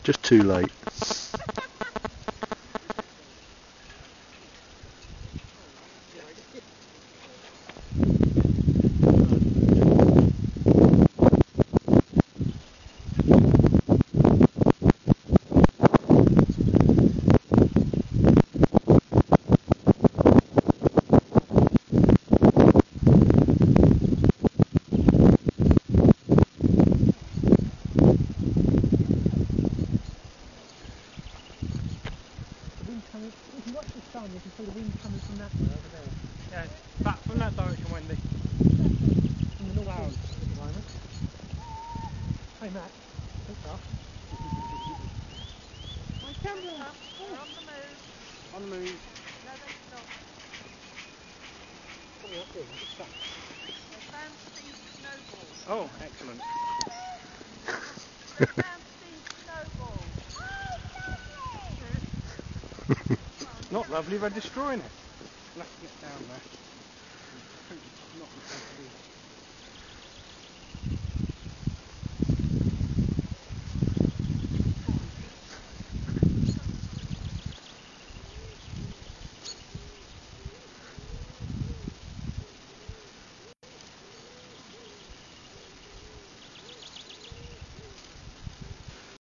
Just too late. You can watch the sun, you can see the wind coming from that way over there. Yeah, back from that direction, Wendy. From the north east at the moment. Hey Matt, it's up. My camera! They're on the move. On the move. No, they stopped. Coming up here, it's up. They found Steve's snowball. Oh, excellent. They found Steve's snowball. Not lovely, they're destroying it. Let's get down there. Not